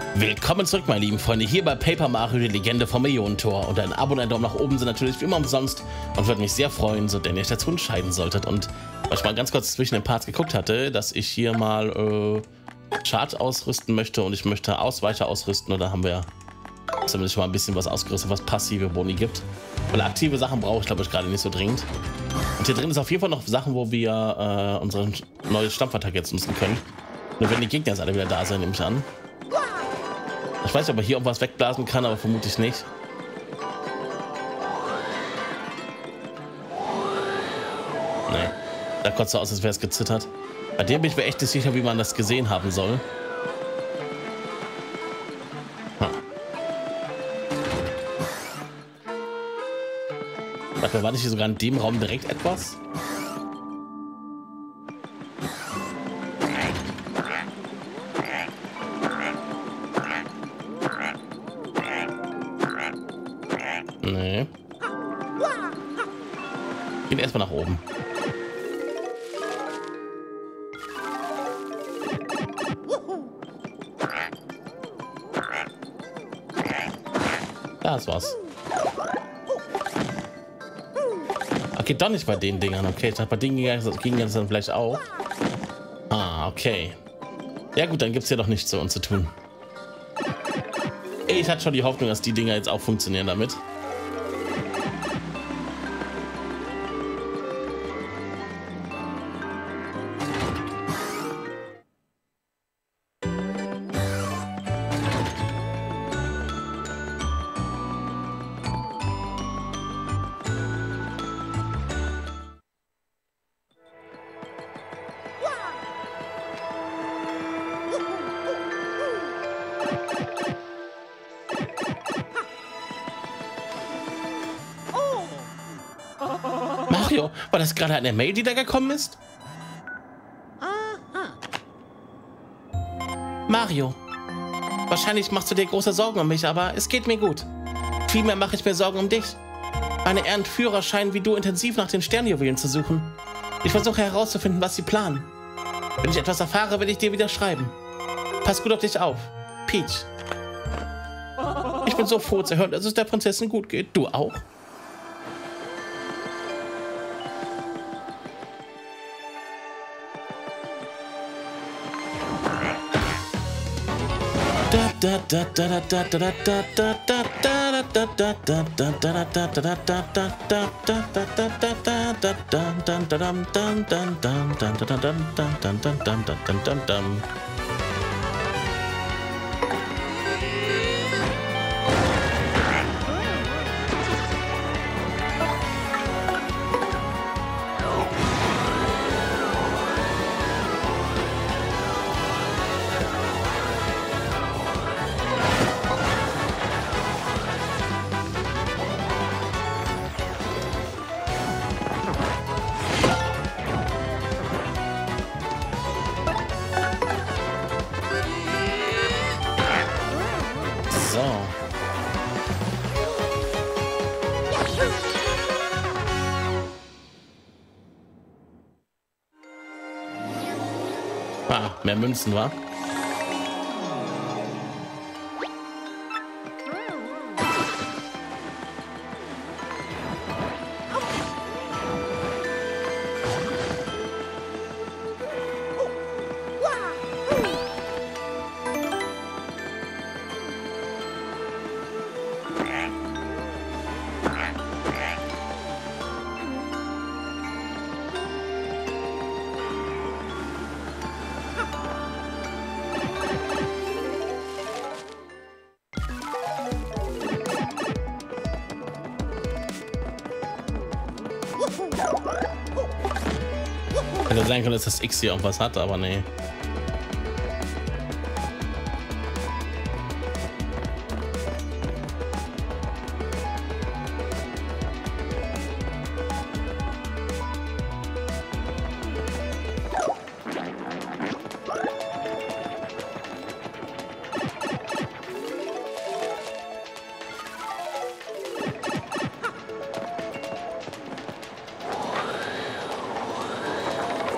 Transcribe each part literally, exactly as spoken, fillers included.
Willkommen zurück, meine lieben Freunde, hier bei Paper Mario, die Legende vom Millionentor. Und ein Abo und ein Daumen nach oben sind natürlich wie immer umsonst und würde mich sehr freuen, so denn ihr euch dazu entscheiden solltet. Und weil ich mal ganz kurz zwischen den Parts geguckt hatte, dass ich hier mal äh, Chart ausrüsten möchte und ich möchte Ausweicher ausrüsten, und da haben wir zumindest schon mal ein bisschen was ausgerüstet, was passive Boni gibt. Weil aktive Sachen brauche ich, glaube ich, gerade nicht so dringend. Und hier drin ist auf jeden Fall noch Sachen, wo wir äh, unsere neue Stampfattacke jetzt nutzen können. Nur wenn die Gegner jetzt alle wieder da sind, nehme ich an. Ich weiß nicht, ob er hier irgendwas wegblasen kann, aber vermutlich nicht. Nee. Da kotzt so aus, als wäre es gezittert. Bei dem bin ich mir echt nicht sicher, wie man das gesehen haben soll. Hm. Warte, war nicht hier sogar in dem Raum direkt etwas? Nee. Gehen erstmal nach oben. Das war's. Okay, doch nicht bei den Dingern. Okay, ich dachte, bei denen ging das dann vielleicht auch. Ah, okay. Ja gut, dann gibt es hier doch nichts für uns zu tun. Ich hatte schon die Hoffnung, dass die Dinger jetzt auch funktionieren damit. Mario, war das gerade eine Mail, die da gekommen ist? Mario, wahrscheinlich machst du dir große Sorgen um mich, aber es geht mir gut. Vielmehr mache ich mir Sorgen um dich. Meine Ehrenführer scheinen wie du intensiv nach den Sternjuwelen zu suchen. Ich versuche herauszufinden, was sie planen. Wenn ich etwas erfahre, werde ich dir wieder schreiben. Pass gut auf dich auf. Peach. Ich bin so froh zu hören, dass es der Prinzessin gut geht. Du auch? So. Ah, mehr Münzen, wa? Hätte sein können, dass das X hier irgendwas hat, aber nee.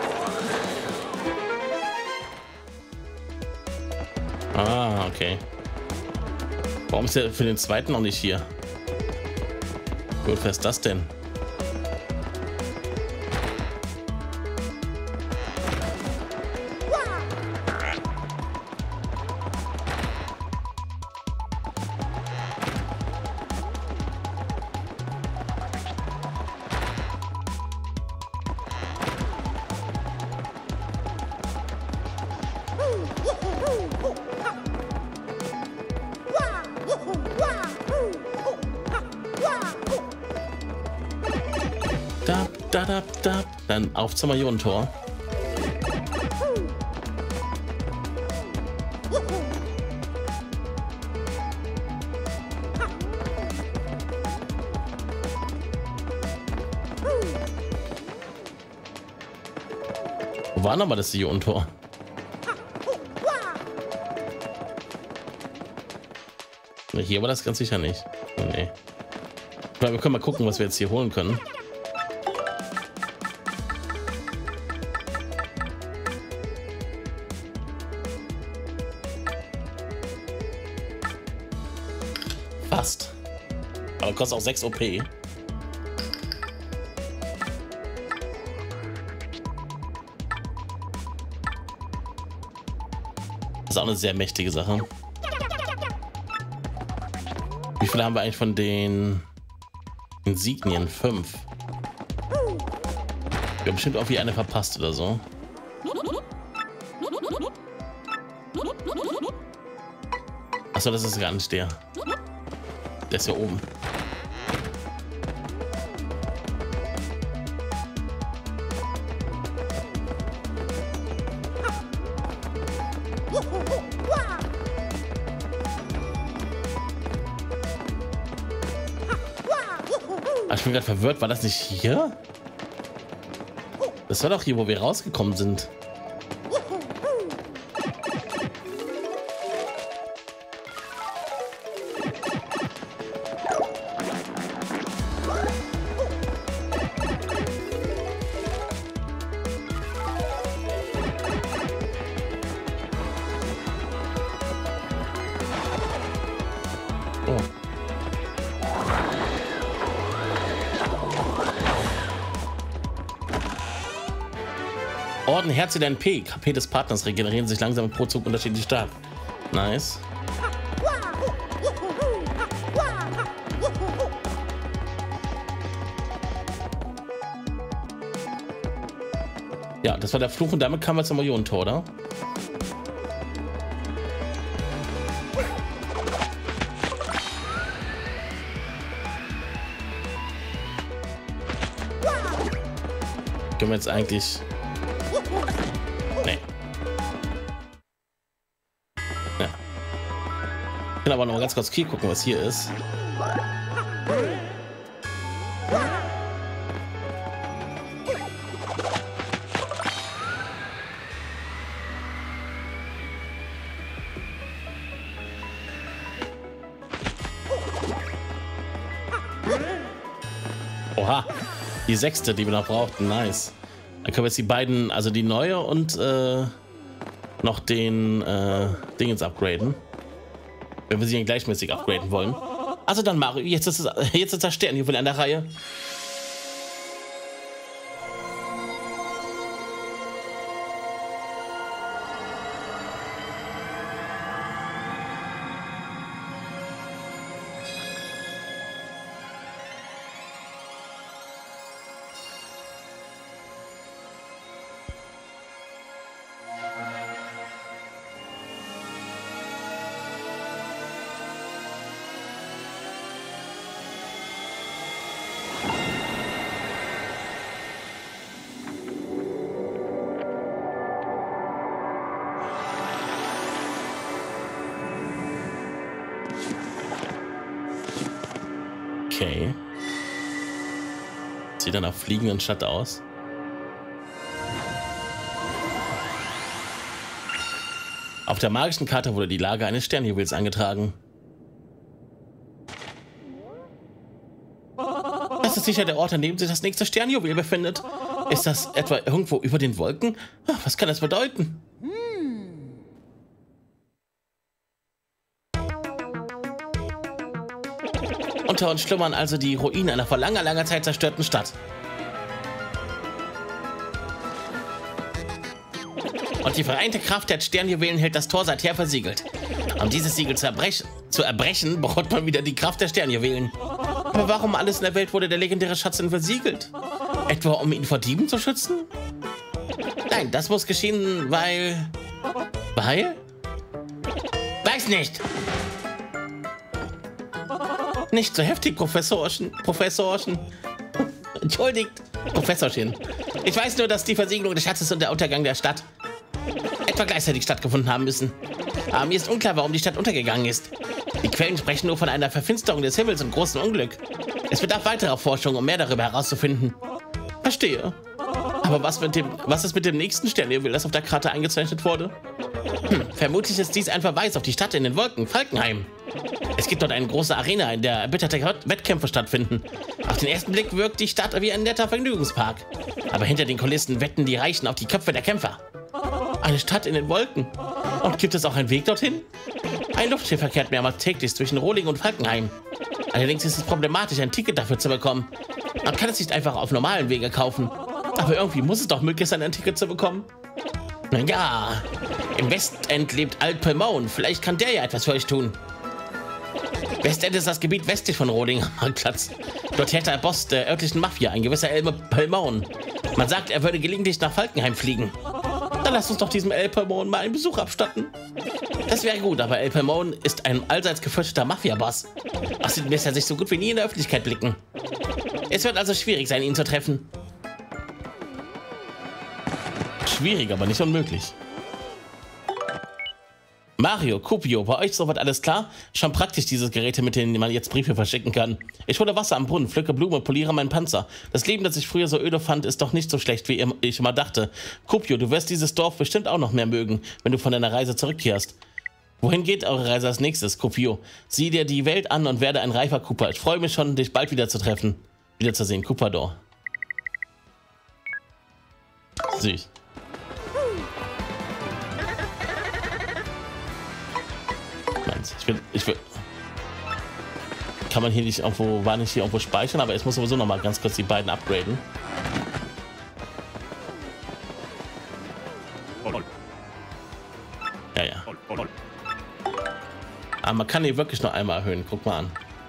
Ah, okay. Warum ist der für den zweiten noch nicht hier? Gut, wer ist das denn? Da, da, da, da. Dann auf zum Millionentor. Wo war nochmal das Millionentor? Hier war das ganz sicher nicht. Nee. Wir können mal gucken, was wir jetzt hier holen können. Fast. Aber kostet auch sechs O P. Das ist auch eine sehr mächtige Sache. Wie viele haben wir eigentlich von den Insignien? Fünf. Wir haben bestimmt irgendwie eine verpasst oder so. Achso, das ist gar nicht der. Der ist ja oben. Ach, ich bin gerade verwirrt. War das nicht hier? Das war doch hier, wo wir rausgekommen sind. Orden Herzelein P. K P des Partners regenerieren sich langsam pro Zug unterschiedlich stark. Nice. Ja, das war der Fluch und damit kamen wir zum Millionentor, oder? Können wir jetzt eigentlich... Nee. Ja. Ich kann aber noch mal ganz kurz hier gucken, was hier ist. Oha, die sechste, die wir noch brauchten, nice. Dann können wir jetzt die beiden, also die neue und äh, noch den äh, Dingens upgraden. Wenn wir sie gleichmäßig upgraden wollen. Also dann Mario, jetzt ist, es, jetzt ist das Sternjuwel an der Reihe. Okay. Sieht dann auf fliegenden Stadt aus. Auf der magischen Karte wurde die Lage eines Sternjuwels eingetragen. Das ist sicher der Ort, an dem sich das nächste Sternjuwel befindet. Ist das etwa irgendwo über den Wolken? Was kann das bedeuten? Unter uns schlummern also die Ruinen einer vor langer, langer Zeit zerstörten Stadt. Und die vereinte Kraft der Sternjuwelen hält das Tor seither versiegelt. Um dieses Siegel zu, erbrech zu erbrechen, braucht man wieder die Kraft der Sternjuwelen. Aber warum alles in der Welt wurde der legendäre Schatz denn versiegelt? Etwa um ihn vor Dieben zu schützen? Nein, das muss geschehen, weil... Weil? Weiß nicht! Nicht so heftig, Professorchen. Professorchen. Entschuldigt, Professorchen. Ich weiß nur, dass die Versiegelung des Schatzes und der Untergang der Stadt etwa gleichzeitig stattgefunden haben müssen. Aber mir ist unklar, warum die Stadt untergegangen ist. Die Quellen sprechen nur von einer Verfinsterung des Himmels und großem Unglück. Es bedarf weiterer Forschung, um mehr darüber herauszufinden. Verstehe. Aber was, mit dem, was ist mit dem nächsten Sternjuwel, das auf der Karte eingezeichnet wurde? Hm, vermutlich ist dies ein Verweis auf die Stadt in den Wolken, Falkenheim. Es gibt dort eine große Arena, in der erbitterte Wettkämpfe stattfinden. Auf den ersten Blick wirkt die Stadt wie ein netter Vergnügungspark. Aber hinter den Kulissen wetten die Reichen auf die Köpfe der Kämpfer. Eine Stadt in den Wolken. Und gibt es auch einen Weg dorthin? Ein Luftschiff verkehrt mehrmals täglich zwischen Rohling und Falkenheim. Allerdings ist es problematisch, ein Ticket dafür zu bekommen. Man kann es nicht einfach auf normalen Wege kaufen. Aber irgendwie muss es doch möglich sein, ein Ticket zu bekommen. Naja, im Westend lebt Alt-Pelmone. Vielleicht kann der ja etwas für euch tun. Westend ist das Gebiet westlich von Rohling am Marktplatz. Dort herrscht der Boss der örtlichen Mafia, ein gewisser Elmer Pelmone. Man sagt, er würde gelegentlich nach Falkenheim fliegen. Dann lasst uns doch diesem El Pelmone mal einen Besuch abstatten. Das wäre gut, aber El Pelmone ist ein allseits gefürchteter Mafia-Boss. Außerdem lässt er sich so gut wie nie in der Öffentlichkeit blicken. Es wird also schwierig sein, ihn zu treffen. Schwierig, aber nicht unmöglich. Mario, Kupio, bei euch soweit alles klar? Schon praktisch, diese Geräte, mit denen man jetzt Briefe verschicken kann. Ich hole Wasser am Brunnen, pflücke Blume, poliere meinen Panzer. Das Leben, das ich früher so öde fand, ist doch nicht so schlecht, wie ich immer dachte. Kupio, du wirst dieses Dorf bestimmt auch noch mehr mögen, wenn du von deiner Reise zurückkehrst. Wohin geht eure Reise als nächstes, Kupio? Sieh dir die Welt an und werde ein reifer Koopa. Ich freue mich schon, dich bald wieder zu treffen. Wiederzusehen, Koopador. Süß. Ich will, ich will. Kann man hier nicht irgendwo, war nicht hier irgendwo speichern, aber ich muss sowieso noch mal ganz kurz die beiden upgraden. Ja, ja. Aber man kann die wirklich nur einmal erhöhen. Guck mal an.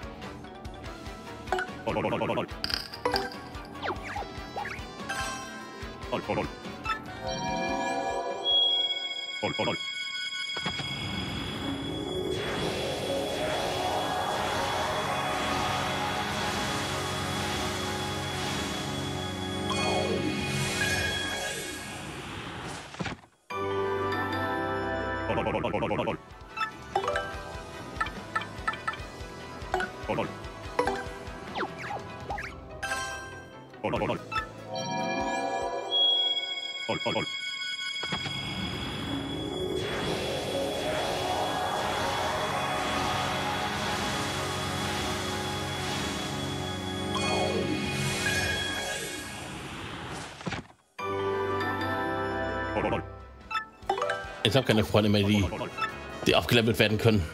Ich habe keine Freunde mehr, die, die aufgelevelt werden können.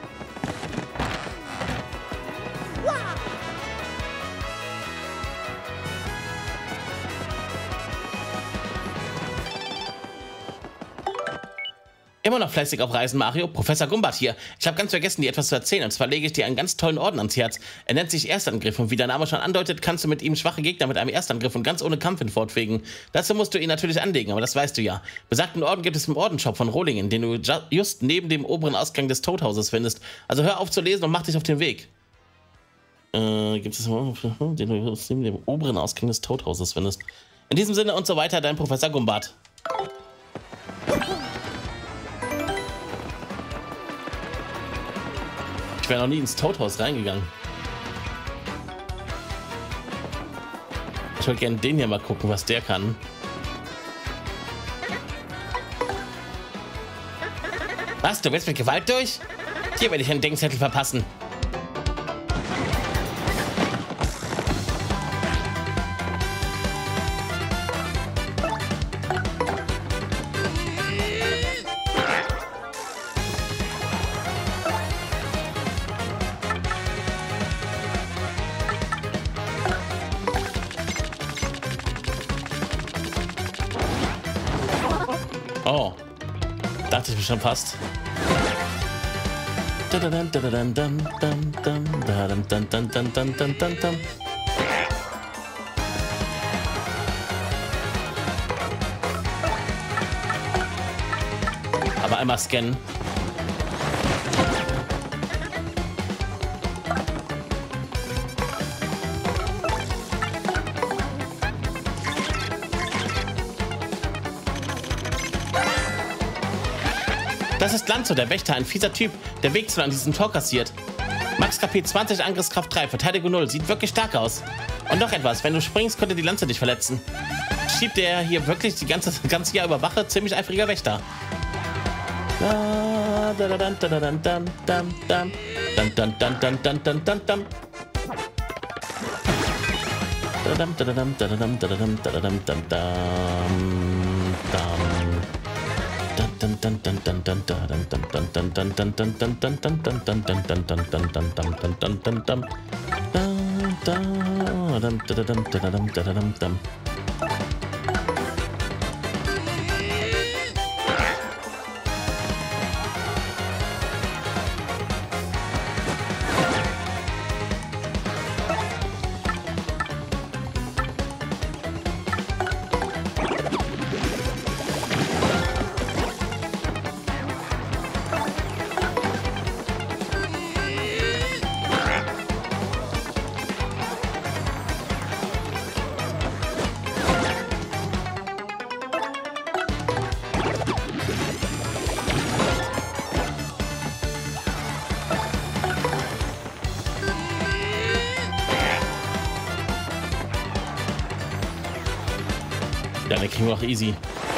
Immer noch fleißig auf Reisen, Mario. Professor Gumbat hier. Ich habe ganz vergessen, dir etwas zu erzählen. Und zwar lege ich dir einen ganz tollen Orden ans Herz. Er nennt sich Erstangriff. Und wie der Name schon andeutet, kannst du mit ihm schwache Gegner mit einem Erstangriff und ganz ohne Kampf hinfortfegen. Dazu musst du ihn natürlich anlegen, aber das weißt du ja. Besagten Orden gibt es im Ordenshop von Rohlingen, den du just neben dem oberen Ausgang des Toadhauses findest. Also hör auf zu lesen und mach dich auf den Weg. Äh, gibt es den du just neben dem oberen Ausgang des Toadhauses findest. In diesem Sinne und so weiter, dein Professor Gumbat. Ich wäre noch nie ins Toadhaus reingegangen. Ich würde gerne den hier mal gucken, was der kann. Was? Du willst mit Gewalt durch? Hier werde ich einen Denkzettel verpassen. dachte ich mir schon fast. Aber einmal scannen. Das ist Lanzo, der Wächter, ein fieser Typ, der Wegzoll an diesem Tor kassiert. Max K P zwanzig, Angriffskraft drei, Verteidigung null, sieht wirklich stark aus. Und noch etwas, wenn du springst, könnte die Lanze dich verletzen. Schiebt der hier wirklich die ganze, ganze Jahr über Wache, ziemlich eifriger Wächter. Ja, den kriegen wir auch easy.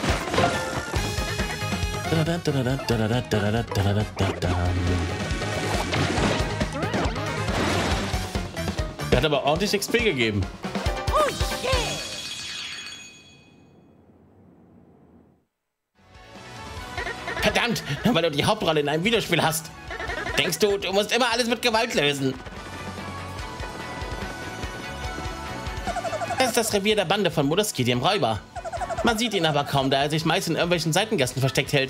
Der hat aber ordentlich X P gegeben. Oh, shit. Verdammt, weil du die Hauptrolle in einem Videospiel hast. Denkst du, du musst immer alles mit Gewalt lösen? Das ist das Revier der Bande von Modeski, dem Räuber. Man sieht ihn aber kaum, da er sich meist in irgendwelchen Seitengassen versteckt hält.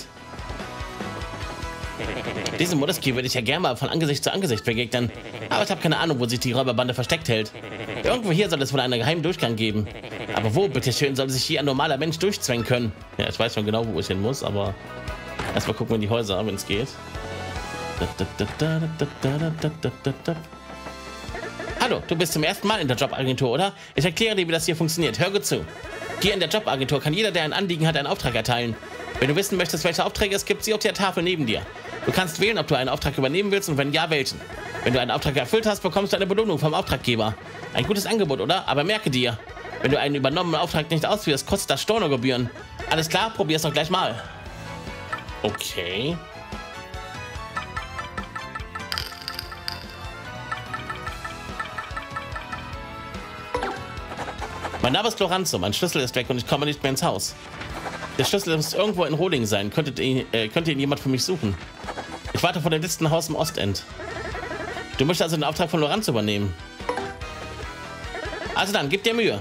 Diesem Modeski würde ich ja gerne mal von Angesicht zu Angesicht begegnen. Aber ich habe keine Ahnung, wo sich die Räuberbande versteckt hält. Irgendwo hier soll es wohl einen geheimen Durchgang geben. Aber wo, bitteschön, soll sich hier ein normaler Mensch durchzwängen können? Ja, ich weiß schon genau, wo ich hin muss, aber erstmal gucken wir in die Häuser, wenn es geht. Hallo, du bist zum ersten Mal in der Jobagentur, oder? Ich erkläre dir, wie das hier funktioniert. Hör gut zu. Hier in der Jobagentur kann jeder, der ein Anliegen hat, einen Auftrag erteilen. Wenn du wissen möchtest, welche Aufträge es gibt, sieh auf der Tafel neben dir. Du kannst wählen, ob du einen Auftrag übernehmen willst und wenn ja, welchen. Wenn du einen Auftrag erfüllt hast, bekommst du eine Belohnung vom Auftraggeber. Ein gutes Angebot, oder? Aber merke dir, wenn du einen übernommenen Auftrag nicht ausführst, kostet das Stornogebühren. Alles klar? Probier's doch gleich mal. Okay. Mein Name ist Lorenzo, mein Schlüssel ist weg und ich komme nicht mehr ins Haus. Der Schlüssel muss irgendwo in Rohling sein. Könntet ihn, äh, könnte ihn jemand für mich suchen? Ich warte vor dem letzten Haus im Ostend. Du möchtest also den Auftrag von Lorenzo übernehmen. Also dann, gib dir Mühe.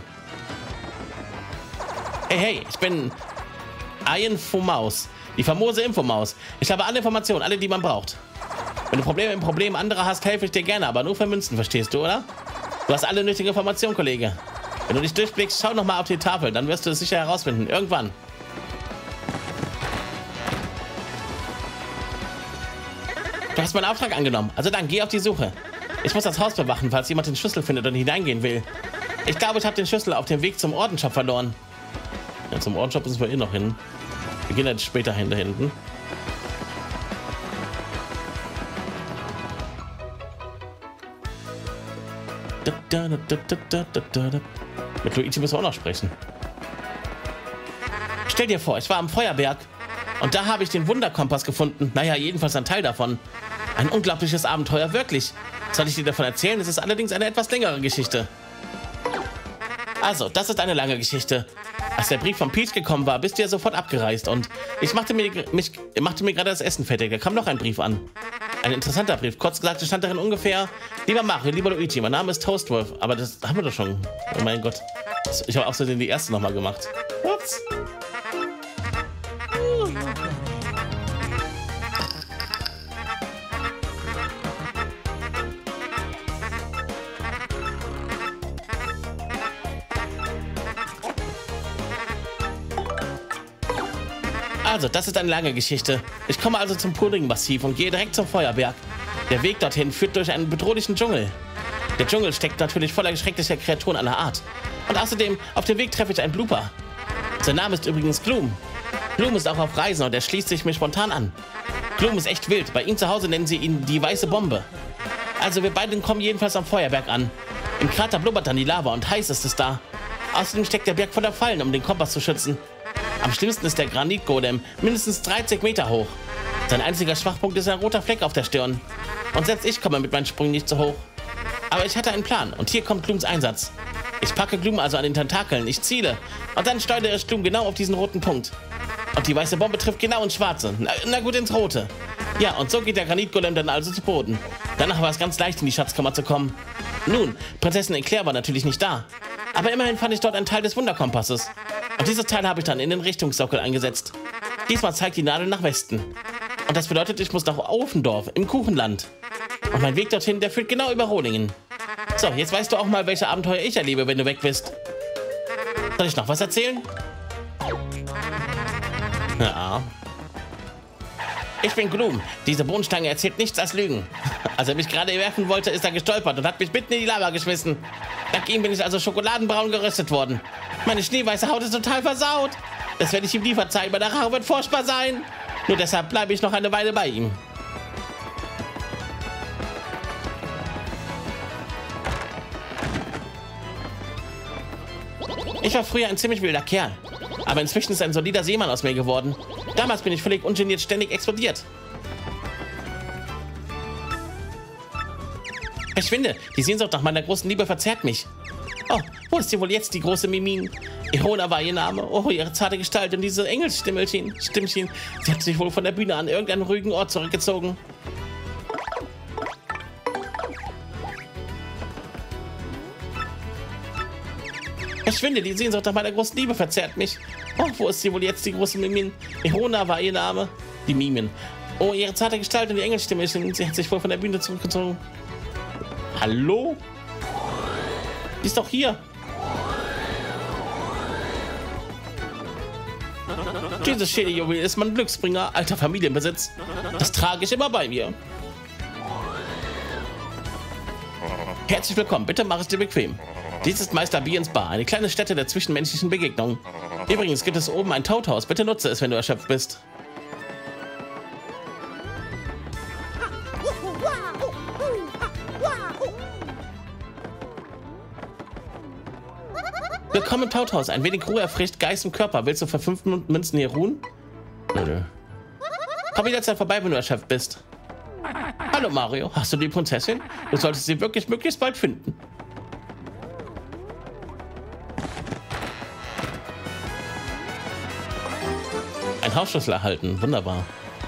Hey, hey, ich bin Infomaus, die famose Infomaus. Ich habe alle Informationen, alle, die man braucht. Wenn du Probleme im Problem anderer hast, helfe ich dir gerne, aber nur für Münzen, verstehst du, oder? Du hast alle nötigen Informationen, Kollege. Wenn du dich durchblickst, schau noch mal auf die Tafel, dann wirst du es sicher herausfinden. Irgendwann. Du hast meinen Auftrag angenommen. Also dann, geh auf die Suche. Ich muss das Haus bewachen, falls jemand den Schlüssel findet und hineingehen will. Ich glaube, ich habe den Schlüssel auf dem Weg zum Ordenshop verloren. Ja, zum Ordenshop müssen wir eh noch hin. Wir gehen jetzt später hin, da hinten. Mit Luigi müssen wir auch noch sprechen. Stell dir vor, ich war am Feuerberg und da habe ich den Wunderkompass gefunden. Naja, jedenfalls ein Teil davon. Ein unglaubliches Abenteuer, wirklich. Soll ich dir davon erzählen? Es ist allerdings eine etwas längere Geschichte. Also, das ist eine lange Geschichte. Als der Brief von Peach gekommen war, bist du ja sofort abgereist und ich machte mir, mich, machte mir gerade das Essen fertig. Da kam noch ein Brief an. Ein interessanter Brief. Kurz gesagt, stand darin ungefähr: Lieber Mario, lieber Luigi, mein Name ist Toastwolf. Aber das haben wir doch schon. Oh mein Gott. Ich habe auch so den die erste nochmal gemacht. Ups. Also, das ist eine lange Geschichte. Ich komme also zum Pudding-Massiv und gehe direkt zum Feuerberg. Der Weg dorthin führt durch einen bedrohlichen Dschungel. Der Dschungel steckt natürlich voller schrecklicher Kreaturen aller Art. Und außerdem, auf dem Weg treffe ich einen Blooper. Sein Name ist übrigens Gloom. Gloom ist auch auf Reisen und er schließt sich mir spontan an. Gloom ist echt wild. Bei ihm zu Hause nennen sie ihn die weiße Bombe. Also wir beide kommen jedenfalls am Feuerberg an. Im Krater blubbert dann die Lava und heiß ist es da. Außerdem steckt der Berg voller Fallen, um den Kompass zu schützen. Am schlimmsten ist der Granitgolem, mindestens dreißig Meter hoch. Sein einziger Schwachpunkt ist ein roter Fleck auf der Stirn. Und selbst ich komme mit meinen Sprüngen nicht so hoch. Aber ich hatte einen Plan und hier kommt Glooms Einsatz. Ich packe Gloom also an den Tentakeln, ich ziele und dann steuere ich Gloom genau auf diesen roten Punkt. Und die weiße Bombe trifft genau ins Schwarze, na, na gut ins Rote. Ja, und so geht der Granitgolem dann also zu Boden. Danach war es ganz leicht, in die Schatzkammer zu kommen. Nun, Prinzessin Eclair war natürlich nicht da. Aber immerhin fand ich dort einen Teil des Wunderkompasses. Und dieses Teil habe ich dann in den Richtungssockel eingesetzt. Diesmal zeigt die Nadel nach Westen. Und das bedeutet, ich muss nach Ofendorf im Kuchenland. Und mein Weg dorthin, der führt genau über Rohlingen. So, jetzt weißt du auch mal, welche Abenteuer ich erlebe, wenn du weg bist. Soll ich noch was erzählen? Ja. Ich bin Gloom. Diese Bohnenstange erzählt nichts als Lügen. Als er mich gerade werfen wollte, ist er gestolpert und hat mich mitten in die Lava geschmissen. Dank ihm bin ich also schokoladenbraun geröstet worden. Meine schneeweiße Haut ist total versaut. Das werde ich ihm nie verzeihen. Meine Rache wird furchtbar sein. Nur deshalb bleibe ich noch eine Weile bei ihm. Ich war früher ein ziemlich wilder Kerl. Aber inzwischen ist ein solider Seemann aus mir geworden. Damals bin ich völlig ungeniert ständig explodiert. Verschwinde! Die Sehnsucht nach meiner großen Liebe verzerrt mich. Oh, wo ist sie wohl jetzt, die große Mimin? Irona war ihr Name. Oh, ihre zarte Gestalt und diese Engelsstimmelchen. Stimmchen. Sie hat sich wohl von der Bühne an irgendeinen ruhigen Ort zurückgezogen. Verschwinde, die Sehnsucht nach meiner großen Liebe verzerrt mich. Oh, wo ist sie wohl jetzt, die große Mimin? Irona war ihr Name. Die Mimin. Oh, ihre zarte Gestalt und die Engelsstimmelchen. Sie hat sich wohl von der Bühne zurückgezogen. Hallo? Die ist doch hier. Dieses Schädeljuwel ist mein Glücksbringer, alter Familienbesitz. Das trage ich immer bei mir. Herzlich willkommen, bitte mach es dir bequem. Dies ist Meister Biens Bar, eine kleine Stätte der zwischenmenschlichen Begegnung. Übrigens gibt es oben ein Toadhaus, bitte nutze es, wenn du erschöpft bist. Willkommen im Toadhaus. Ein wenig Ruhe erfrischt Geist und Körper. Willst du für fünf Münzen hier ruhen? Nö, nö. Komm jederzeit vorbei, wenn du erschöpft bist. Hallo Mario, hast du die Prinzessin? Du solltest sie wirklich möglichst bald finden. Ein Hausschlüssel erhalten. Wunderbar.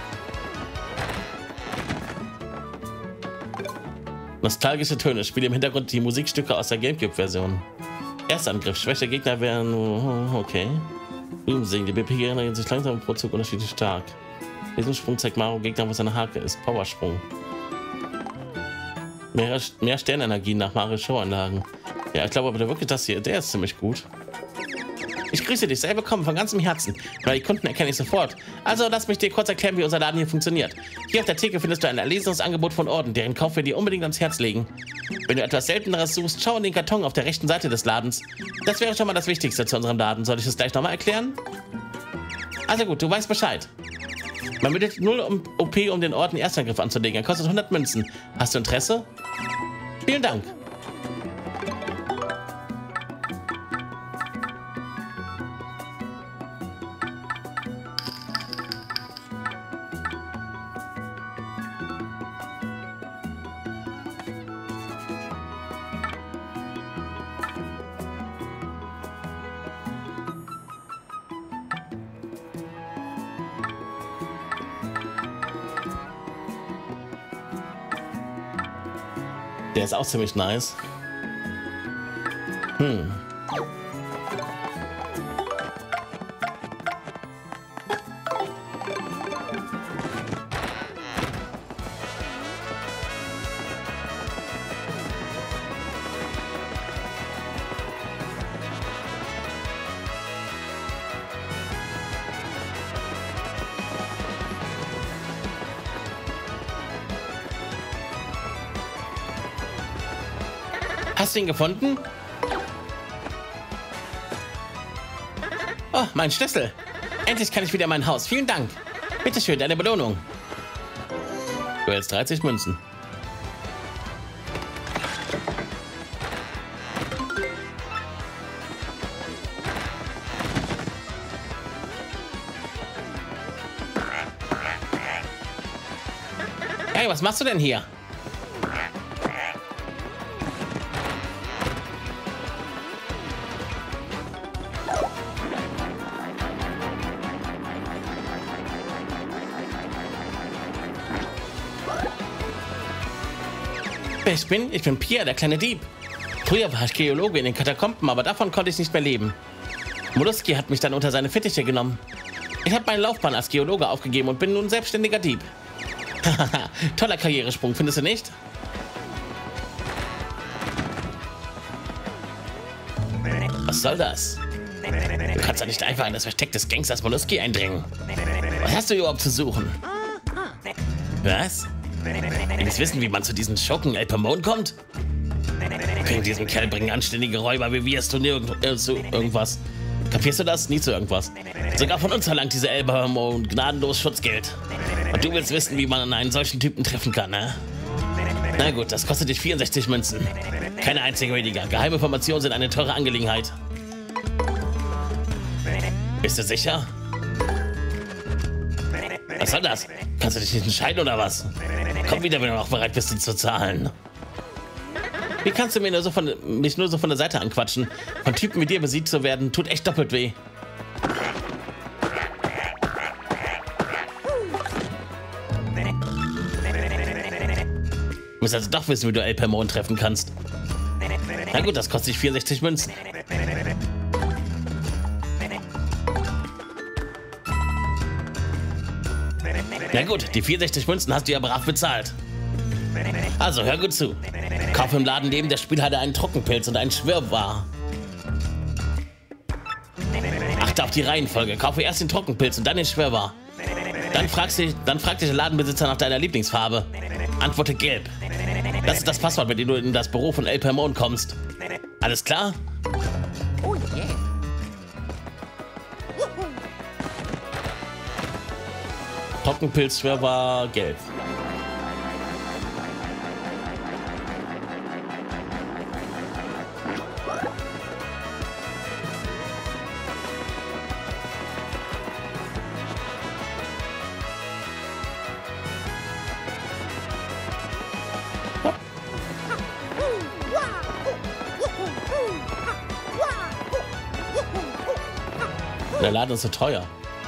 Nostalgische Töne. Spiele im Hintergrund die Musikstücke aus der Gamecube-Version. Erstangriff. Schwäche Gegner werden... Okay. Singen. Die B P G sich langsam pro Zug unterschiedlich stark. Diesen Sprung zeigt Mario Gegner, wo seine Hake ist. Powersprung. Mehr, mehr Sternenergie nach Mario Show-Anlagen. Ja, ich glaube aber wirklich, das hier, der ist ziemlich gut. Ich grüße dich, sei willkommen von ganzem Herzen. Weil die Kunden erkenne ich sofort. Also lass mich dir kurz erklären, wie unser Laden hier funktioniert. Hier auf der Theke findest du ein erlesenes Angebot von Orden, deren Kauf wir dir unbedingt ans Herz legen. Wenn du etwas Selteneres suchst, schau in den Karton auf der rechten Seite des Ladens. Das wäre schon mal das Wichtigste zu unserem Laden. Soll ich es gleich nochmal erklären? Also gut, du weißt Bescheid. Man bittet null O P, um den Orden Erstangriff anzulegen. Er kostet hundert Münzen. Hast du Interesse? Vielen Dank. Der ist auch ziemlich nice. Hm. Hast du ihn gefunden? Oh, mein Schlüssel. Endlich kann ich wieder in mein Haus. Vielen Dank. Bitte schön, deine Belohnung. Du hältst dreißig Münzen. Hey, was machst du denn hier? Wer ich bin? Ich bin Pierre, der kleine Dieb. Früher war ich Geologe in den Katakomben, aber davon konnte ich nicht mehr leben. Molluski hat mich dann unter seine Fittiche genommen. Ich habe meine Laufbahn als Geologe aufgegeben und bin nun selbstständiger Dieb. Toller Karrieresprung, findest du nicht? Was soll das? Du kannst doch nicht einfach in das Versteck des Gangsters Molluski eindringen. Was hast du überhaupt zu suchen? Was? Willst wissen, wie man zu diesen Schurken El Pemon kommt? Gegen diesen Kerl bringen anständige Räuber wie wir es zu nirgend äh, zu irgendwas. Kapierst du das? Nie zu irgendwas. Sogar von uns verlangt diese El Pemon gnadenlos Schutzgeld. Und du willst wissen, wie man einen solchen Typen treffen kann, ne? Na gut, das kostet dich vierundsechzig Münzen. Keine einzige weniger. Geheime Informationen sind eine teure Angelegenheit. Bist du sicher? Was soll das? Kannst du dich nicht entscheiden oder was? Komm wieder, wenn du noch bereit bist, zu zahlen. Wie kannst du mir nur so von, mich nur so von der Seite anquatschen? Von Typen wie dir besiegt zu werden, tut echt doppelt weh. Du musst also doch wissen, wie du El Pemon treffen kannst. Na gut, das kostet dich vierundsechzig Münzen. Na gut, die vierundsechzig Münzen hast du ja brav bezahlt. Also, hör gut zu. Kauf im Laden neben der Spielhalle einen Trockenpilz und einen Schwirrwarr. Achte auf die Reihenfolge. Kaufe erst den Trockenpilz und dann den Schwirrwarr. Dann fragst du, dann fragt dich der Ladenbesitzer nach deiner Lieblingsfarbe. Antworte gelb. Das ist das Passwort, mit dem du in das Büro von El Pemon kommst. Alles klar? Oh yeah. Trockenpilz, Schwirrwarr, gelb. Der Laden ist so teuer.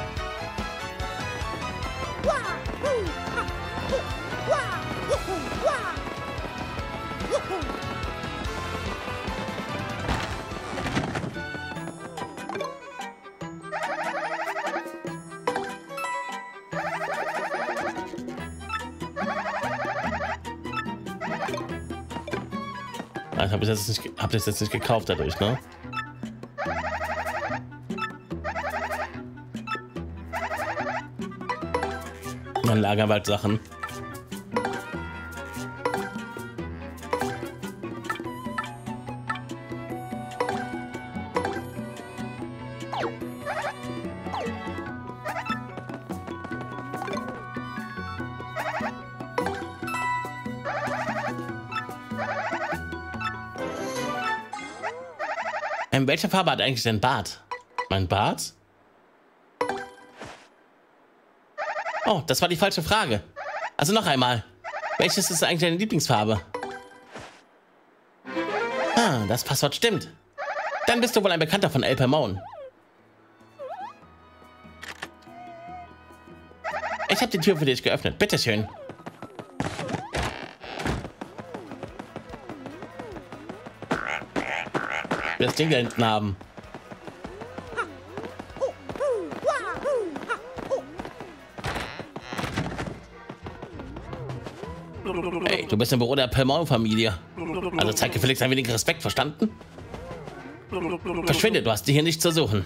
Ich habe das jetzt nicht, hab das jetzt nicht gekauft dadurch, ne? Dann Lagerwald-Sachen. Ähm, welche Farbe hat eigentlich dein Bart? Mein Bart? Oh, das war die falsche Frage. Also noch einmal. Welches ist eigentlich deine Lieblingsfarbe? Ah, das Passwort stimmt. Dann bist du wohl ein Bekannter von El Pemon. Ich habe die Tür für dich geöffnet. Bitteschön. Wir das Ding da hinten haben. Hey, du bist im Büro der Pemon-Familie. Also zeig gefälligst ein wenig Respekt, verstanden? Verschwinde, du hast hier nichts zu suchen.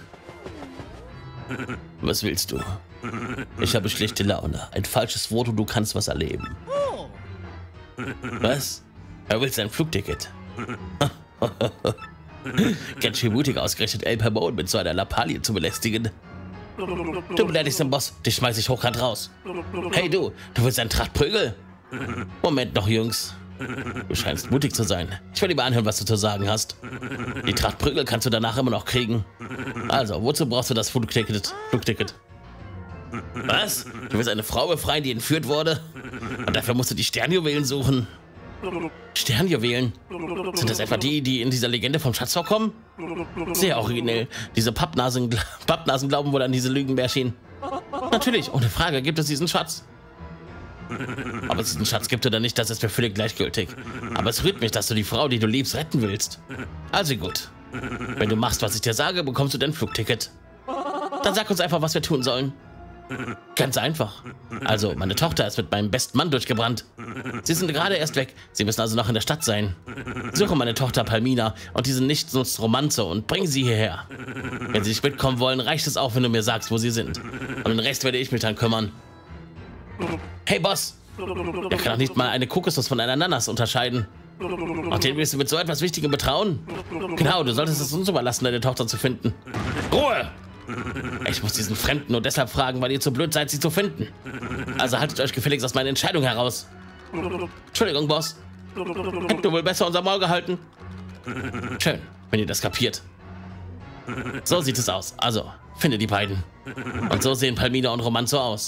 Was willst du? Ich habe schlechte Laune. Ein falsches Foto, du kannst was erleben. Was? Er will sein Flugticket. Ganz schön mutig ausgerechnet El Permon mit so einer Lappalie zu belästigen. Du beleidigst den Boss, dich schmeiß ich hochkant raus. Hey du, du willst einen Trachtprügel? Moment noch, Jungs. Du scheinst mutig zu sein. Ich will lieber anhören, was du zu sagen hast. Die Trachtprügel kannst du danach immer noch kriegen. Also, wozu brauchst du das Flugticket? Flugticket? Was? Du willst eine Frau befreien, die entführt wurde? Und dafür musst du die Sternjuwelen suchen. Sternjuwelen? Sind das etwa die, die in dieser Legende vom Schatz vorkommen? Sehr originell. Diese Pappnasen, Pappnasen glauben wohl an diese Lügenbärchen. Natürlich, ohne Frage gibt es diesen Schatz. Ob es diesen Schatz gibt oder nicht, das ist mir völlig gleichgültig. Aber es rührt mich, dass du die Frau, die du liebst, retten willst. Also gut. Wenn du machst, was ich dir sage, bekommst du dein Flugticket. Dann sag uns einfach, was wir tun sollen. Ganz einfach. Also, meine Tochter ist mit meinem besten Mann durchgebrannt. Sie sind gerade erst weg. Sie müssen also noch in der Stadt sein. Suche meine Tochter Palmina und diese Nichtsnutz Romanze und bring sie hierher. Wenn sie nicht mitkommen wollen, reicht es auch, wenn du mir sagst, wo sie sind. Und den Rest werde ich mich dann kümmern. Hey, Boss! Er kann doch nicht mal eine Kokosnuss von einer Ananas unterscheiden. Auch den willst du mit so etwas Wichtigem betrauen? Genau, du solltest es uns überlassen, deine Tochter zu finden. Ruhe! Ich muss diesen Fremden nur deshalb fragen, weil ihr zu blöd seid, sie zu finden. Also haltet euch gefälligst aus meiner Entscheidung heraus. Entschuldigung, Boss. Hättet du wohl besser unser Maul gehalten? Schön, wenn ihr das kapiert. So sieht es aus. Also, finde die beiden. Und so sehen Palmina und Romanzo aus.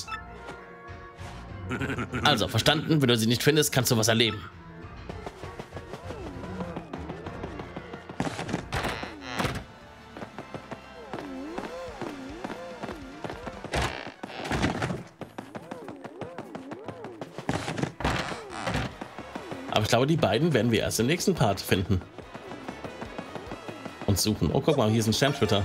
Also, verstanden? Wenn du sie nicht findest, kannst du was erleben. Aber ich glaube, die beiden werden wir erst im nächsten Part finden. Und suchen. Oh, guck mal, hier ist ein Sternschwitter.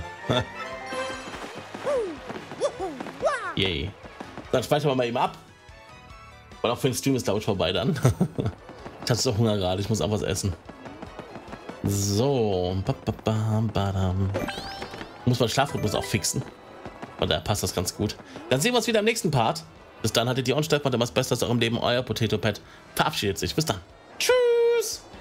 Yay. Dann speichern wir mal eben ab. Weil auch für den Stream ist, glaube ich, vorbei dann. Ich hatte so Hunger gerade, ich muss auch was essen. So. Muss man Schlafrhythmus auch fixen. Und da passt das ganz gut. Dann sehen wir uns wieder im nächsten Part. Bis dann, hattet ihr Onsteff, macht immer das Beste aus eurem Leben. Euer Potato Pet verabschiedet sich. Bis dann. Tschüss.